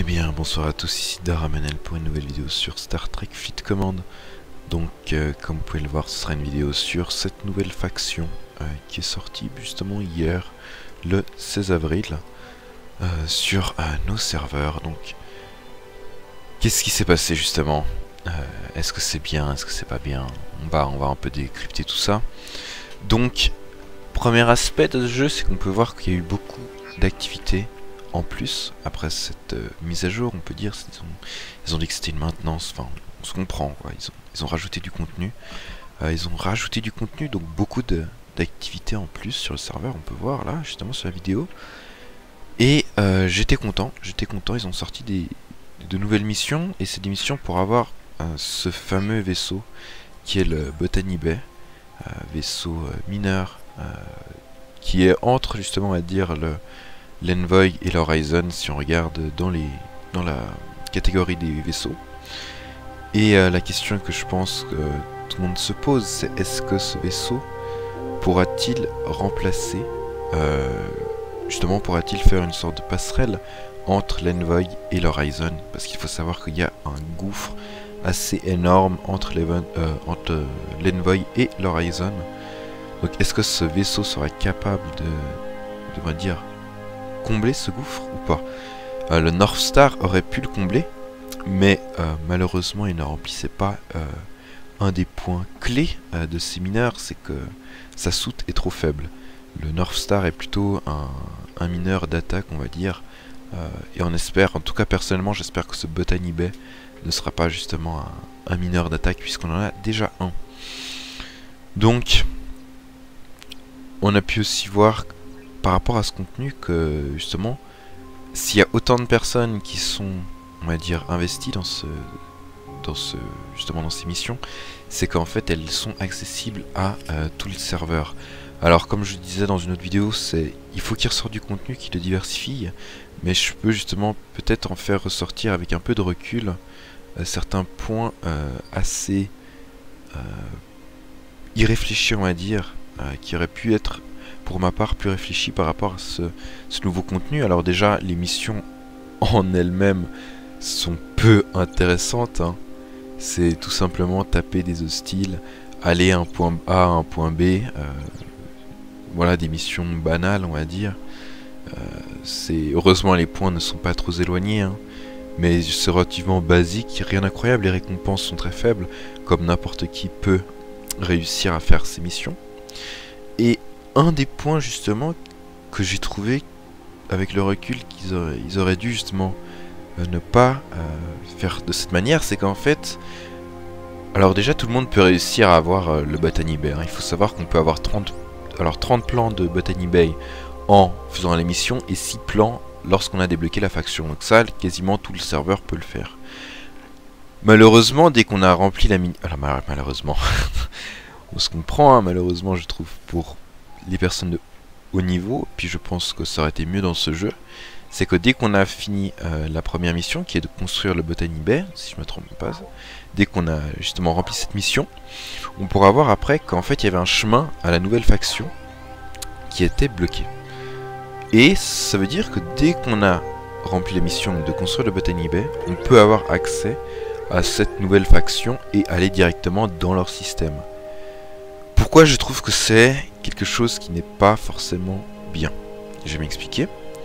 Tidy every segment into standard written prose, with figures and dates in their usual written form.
Eh bien, bonsoir à tous, ici Daramenel pour une nouvelle vidéo sur Star Trek Fleet Command. Donc, comme vous pouvez le voir, ce sera une vidéo sur cette nouvelle faction qui est sortie justement hier, le 16 avril, sur nos serveurs. Donc, qu'est-ce qui s'est passé justement? Est-ce que c'est bien? Est-ce que c'est pas bien? On va un peu décrypter tout ça. Donc, premier aspect de ce jeu, c'est qu'on peut voir qu'il y a eu beaucoup d'activités. En plus, après cette mise à jour, on peut dire, ils ont dit que c'était une maintenance, enfin, on se comprend, quoi. Ils ont rajouté du contenu. Donc beaucoup d'activités en plus sur le serveur, on peut voir là, justement sur la vidéo. Et j'étais content, ils ont sorti de nouvelles missions, et c'est des missions pour avoir ce fameux vaisseau, qui est le Botany Bay, vaisseau mineur, qui est entre, justement, on va dire, l'Envoy et l'Horizon, si on regarde dans la catégorie des vaisseaux. Et la question que je pense que tout le monde se pose, c'est est-ce que ce vaisseau pourra-t-il remplacer, justement pourra-t-il faire une sorte de passerelle entre l'Envoy et l'Horizon? Parce qu'il faut savoir qu'il y a un gouffre assez énorme entre l'Envoy et l'Horizon. Donc est-ce que ce vaisseau sera capable de on va dire, combler ce gouffre ou pas? Le North Star aurait pu le combler, mais malheureusement il ne remplissait pas un des points clés de ces mineurs, c'est que sa soute est trop faible. Le North Star est plutôt un mineur d'attaque, on va dire, et on espère, en tout cas personnellement j'espère que ce Botany Bay ne sera pas justement un mineur d'attaque, puisqu'on en a déjà un. Donc on a pu aussi voir par rapport à ce contenu que justement s'il y a autant de personnes qui sont, on va dire, investies dans ces missions, c'est qu'en fait elles sont accessibles à tout le serveur. Alors comme je disais dans une autre vidéo, il faut qu'il ressorte du contenu qui le diversifie, mais je peux justement peut-être en faire ressortir avec un peu de recul certains points assez irréfléchis, on va dire, qui auraient pu être pour ma part plus réfléchi par rapport à ce nouveau contenu. Alors déjà, les missions en elles-mêmes sont peu intéressantes, hein. C'est tout simplement taper des hostiles, aller à un point A à un point B, voilà, des missions banales, on va dire. Heureusement les points ne sont pas trop éloignés, hein, mais c'est relativement basique, rien d'incroyable, les récompenses sont très faibles, comme n'importe qui peut réussir à faire ces missions. Et un des points justement que j'ai trouvé avec le recul qu'ils auraient dû justement ne pas faire de cette manière, c'est qu'en fait, alors déjà tout le monde peut réussir à avoir le Botany Bay, hein. Il faut savoir qu'on peut avoir 30 plans de Botany Bay en faisant les missions et 6 plans lorsqu'on a débloqué la faction. Donc ça, quasiment tout le serveur peut le faire. Malheureusement, dès qu'on a rempli la mini... Alors malheureusement, on se comprend, hein, malheureusement je trouve pour les personnes de haut niveau, puis je pense que ça aurait été mieux dans ce jeu, c'est que dès qu'on a fini la première mission, qui est de construire le Botany Bay, si je me trompe pas, dès qu'on a justement rempli cette mission, on pourra voir après qu'en fait il y avait un chemin à la nouvelle faction qui était bloqué. Et ça veut dire que dès qu'on a rempli la mission de construire le Botany Bay, on peut avoir accès à cette nouvelle faction et aller directement dans leur système. Pourquoi je trouve que c'est quelque chose qui n'est pas forcément bien? Je vais m'expliquer.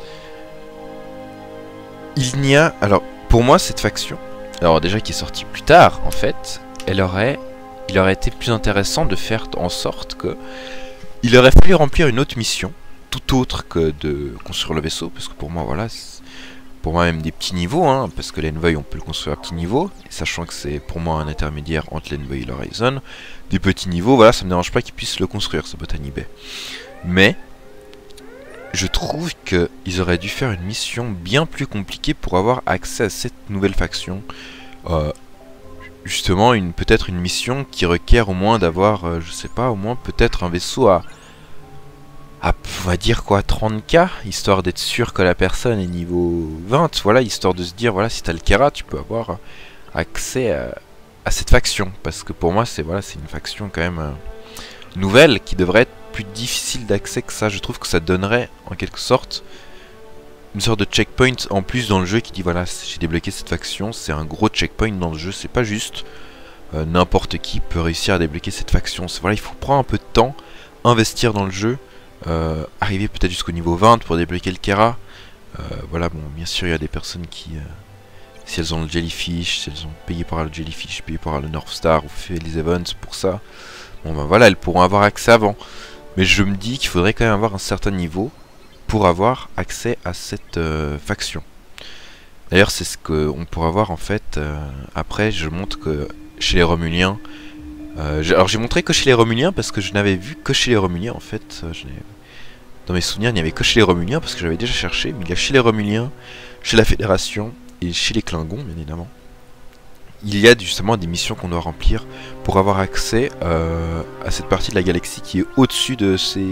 Alors, pour moi, cette faction, alors déjà qui est sortie plus tard, en fait, il aurait été plus intéressant de faire en sorte que il aurait fallu remplir une autre mission, tout autre que de construire le vaisseau, parce que pour moi, voilà, pour moi même des petits niveaux, hein, parce que l'Envoy on peut le construire à petits niveaux, sachant que c'est pour moi un intermédiaire entre l'Envoy et l'Horizon. Des petits niveaux, voilà, ça me dérange pas qu'ils puissent le construire, ce Botany Bay. Mais je trouve qu'ils auraient dû faire une mission bien plus compliquée pour avoir accès à cette nouvelle faction. Justement, peut-être une mission qui requiert au moins d'avoir, je sais pas, au moins peut-être un vaisseau à on va dire quoi, 30K, histoire d'être sûr que la personne est niveau 20, voilà, histoire de se dire, voilà, si t'as le Kera, tu peux avoir accès à cette faction, parce que pour moi, c'est une faction quand même nouvelle, qui devrait être plus difficile d'accès que ça. Je trouve que ça donnerait, en quelque sorte, une sorte de checkpoint en plus dans le jeu qui dit voilà, j'ai débloqué cette faction, c'est un gros checkpoint dans le jeu, c'est pas juste n'importe qui peut réussir à débloquer cette faction. Voilà, il faut prendre un peu de temps, investir dans le jeu, arriver peut-être jusqu'au niveau 20 pour débloquer le Kera. Voilà, bon, bien sûr, il y a des personnes qui, si elles ont le Jellyfish, si elles ont payé par le Jellyfish, payé par le North Star ou fait les events pour ça, bon ben voilà, elles pourront avoir accès avant. Mais je me dis qu'il faudrait quand même avoir un certain niveau pour avoir accès à cette faction. D'ailleurs, c'est ce qu'on pourra voir en fait. Après, je montre que chez les Romuliens, alors j'ai montré que chez les Romuliens parce que je n'avais vu que chez les Romuliens en fait. Dans mes souvenirs, il n'y avait que chez les Romuliens parce que j'avais déjà cherché. Mais il y a chez les Romuliens, chez la Fédération et chez les Klingons, bien évidemment. Il y a justement des missions qu'on doit remplir pour avoir accès à cette partie de la galaxie qui est au-dessus de ces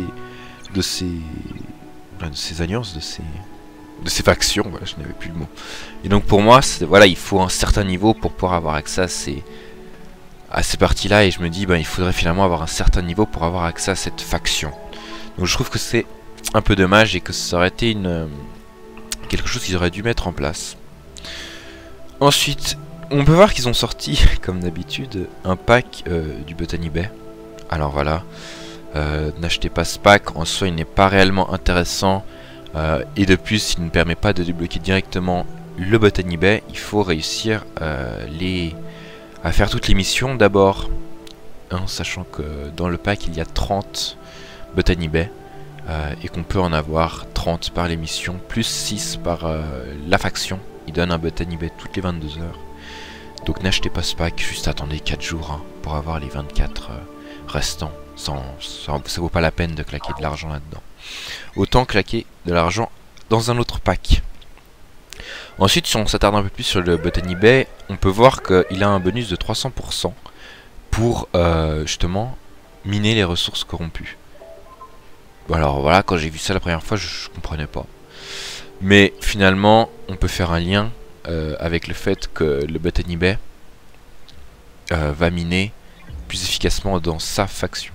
alliances, de ces factions. Voilà, je n'avais plus le mot. Et donc pour moi, voilà, il faut un certain niveau pour pouvoir avoir accès à ces parties-là. Et je me dis, ben, il faudrait finalement avoir un certain niveau pour avoir accès à cette faction. Donc je trouve que c'est un peu dommage et que ça aurait été quelque chose qu'ils auraient dû mettre en place. Ensuite, on peut voir qu'ils ont sorti, comme d'habitude, un pack du Botany Bay. Alors voilà, n'achetez pas ce pack, en soi il n'est pas réellement intéressant. Et de plus, il ne permet pas de débloquer directement le Botany Bay. Il faut réussir à faire toutes les missions d'abord. Hein, sachant que dans le pack il y a 30 Botany Bay. Et qu'on peut en avoir 30 par les missions, plus 6 par la faction. Il donne un Botany Bay toutes les 22 heures. Donc n'achetez pas ce pack, juste attendez 4 jours hein, pour avoir les 24 restants. Ça vaut pas la peine de claquer de l'argent là-dedans. Autant claquer de l'argent dans un autre pack. Ensuite, si on s'attarde un peu plus sur le Botany Bay, on peut voir qu'il a un bonus de 300% pour justement miner les ressources corrompues. Bon, alors voilà, quand j'ai vu ça la première fois, je comprenais pas. Mais finalement, on peut faire un lien avec le fait que le Botany Bay va miner plus efficacement dans sa faction.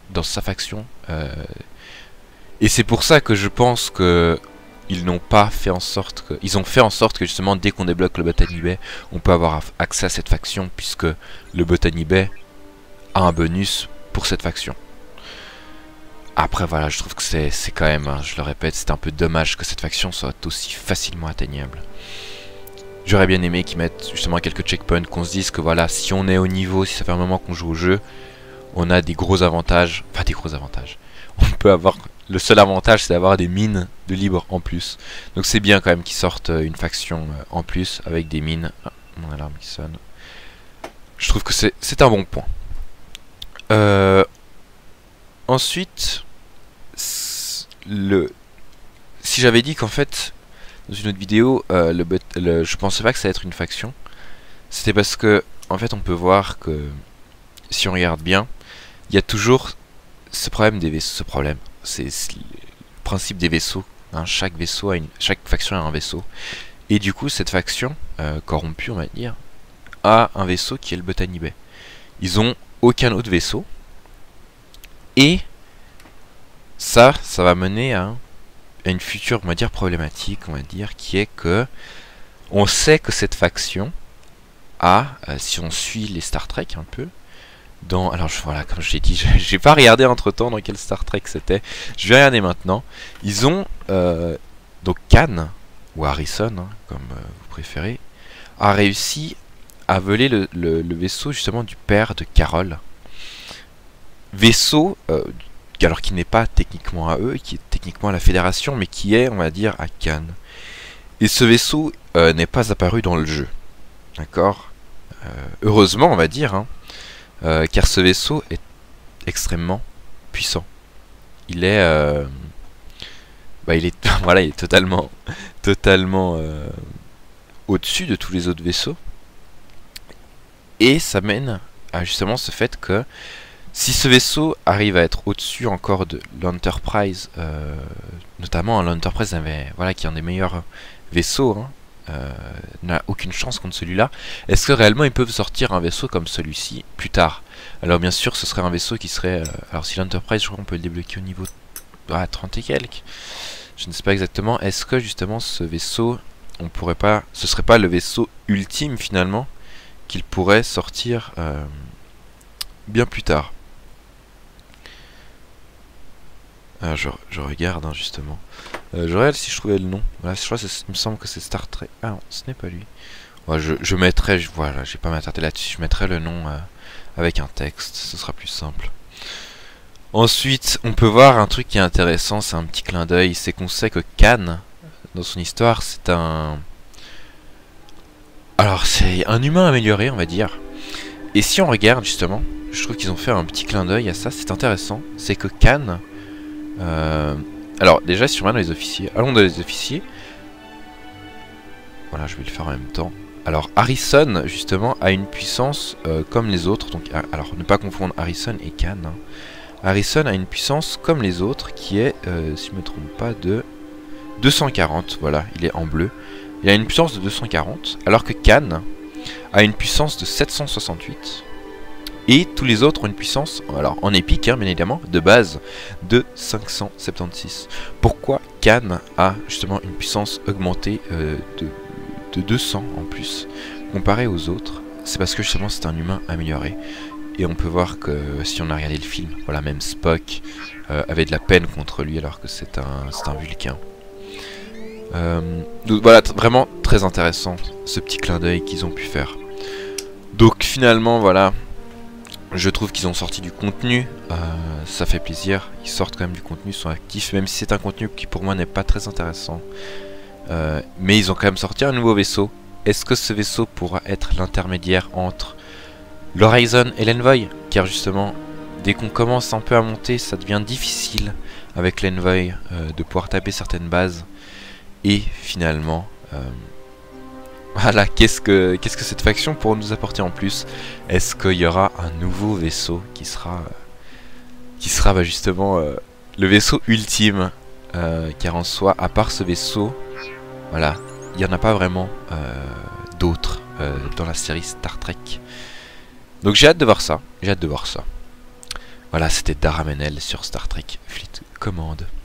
Et c'est pour ça que je pense que ils n'ont pas fait en sorte que... Ils ont fait en sorte que justement, dès qu'on débloque le Botany Bay, on peut avoir accès à cette faction, puisque le Botany Bay a un bonus pour cette faction. Après voilà, je trouve que c'est quand même, hein, je le répète, c'est un peu dommage que cette faction soit aussi facilement atteignable. J'aurais bien aimé qu'ils mettent justement quelques checkpoints, qu'on se dise que voilà, si on est au niveau, si ça fait un moment qu'on joue au jeu, on a des gros avantages, enfin des gros avantages. On peut avoir, le seul avantage c'est d'avoir des mines de libre en plus. Donc c'est bien quand même qu'ils sortent une faction en plus avec des mines. Ah, mon alarme qui sonne. Je trouve que c'est un bon point. Ensuite, si j'avais dit qu'en fait, dans une autre vidéo, je pensais pas que ça allait être une faction, c'était parce que, en fait, on peut voir que, si on regarde bien, il y a toujours ce problème des vaisseaux. C'est le principe des vaisseaux. Hein, chaque faction a un vaisseau. Et du coup, cette faction, corrompue, on va dire, a un vaisseau qui est le Botany Bay. Ils ont aucun autre vaisseau. Et ça va mener à une future, on va dire, problématique, on va dire, qui est que on sait que cette faction a, si on suit les Star Trek un peu, alors voilà, comme je l'ai dit, j'ai pas regardé entre temps dans quel Star Trek c'était, je vais regarder maintenant. Ils ont, donc Khan, ou Harrison, hein, comme vous préférez, a réussi à voler le vaisseau justement du père de Carol. Vaisseau, alors qui n'est pas techniquement à eux, qui est techniquement à la Fédération, mais qui est, on va dire, à Cannes. Et ce vaisseau n'est pas apparu dans le jeu. D'accord, heureusement, on va dire, hein, car ce vaisseau est extrêmement puissant. Il est, voilà, il est totalement au-dessus de tous les autres vaisseaux. Et ça mène à justement ce fait que si ce vaisseau arrive à être au-dessus encore de l'Enterprise, notamment l'Enterprise voilà, qui est un des meilleurs vaisseaux, hein, n'a aucune chance contre celui-là, est-ce que réellement ils peuvent sortir un vaisseau comme celui-ci plus tard? Alors bien sûr ce serait un vaisseau qui serait... alors si l'Enterprise, je crois qu'on peut le débloquer au niveau 30 et quelques. Je ne sais pas exactement. Est-ce que justement ce vaisseau, on pourrait pas, ce serait pas le vaisseau ultime finalement, qu'il pourrait sortir bien plus tard. Ah, je regarde hein, justement. Je regarde si je trouvais le nom. Voilà, je crois que il me semble que c'est Star Trek. Ah non, ce n'est pas lui. Ouais, je mettrai, voilà, j'ai pas m'attarder là-dessus. Je mettrai le nom avec un texte, ce sera plus simple. Ensuite, on peut voir un truc qui est intéressant, c'est un petit clin d'œil, c'est qu'on sait que Khan, dans son histoire, c'est un... Alors, c'est un humain amélioré, on va dire. Et si on regarde, justement, je trouve qu'ils ont fait un petit clin d'œil à ça, c'est intéressant. C'est que Khan... Alors, déjà, si on regarde dans les officiers, allons dans les officiers. Voilà, je vais le faire en même temps. Alors, Harrison, justement, a une puissance comme les autres. Donc, alors, ne pas confondre Harrison et Khan. Hein. Harrison a une puissance comme les autres qui est, si je ne me trompe pas, de 240. Voilà, il est en bleu. Il a une puissance de 240, alors que Khan a une puissance de 768. Et tous les autres ont une puissance, alors en épique, hein, bien évidemment, de base, de 576. Pourquoi Khan a justement une puissance augmentée de 200 en plus, comparé aux autres? C'est parce que justement c'est un humain amélioré. Et on peut voir que si on a regardé le film, voilà, même Spock avait de la peine contre lui alors que c'est un Vulcain. Donc voilà, vraiment très intéressant ce petit clin d'œil qu'ils ont pu faire. Donc finalement, voilà, je trouve qu'ils ont sorti du contenu, ça fait plaisir. Ils sortent quand même du contenu, ils sont actifs, même si c'est un contenu qui pour moi n'est pas très intéressant. Mais ils ont quand même sorti un nouveau vaisseau. Est-ce que ce vaisseau pourra être l'intermédiaire entre l'Horizon et l'Envoy? Car justement, dès qu'on commence un peu à monter, ça devient difficile avec l'Envoy de pouvoir taper certaines bases. Et finalement, voilà, qu'est-ce que cette faction pourra nous apporter en plus? Est-ce qu'il y aura un nouveau vaisseau qui sera bah, justement le vaisseau ultime? Car en soi, à part ce vaisseau, voilà, il n'y en a pas vraiment d'autres dans la série Star Trek. Donc j'ai hâte de voir ça, j'ai hâte de voir ça. Voilà, c'était Daramenel sur Star Trek Fleet Command.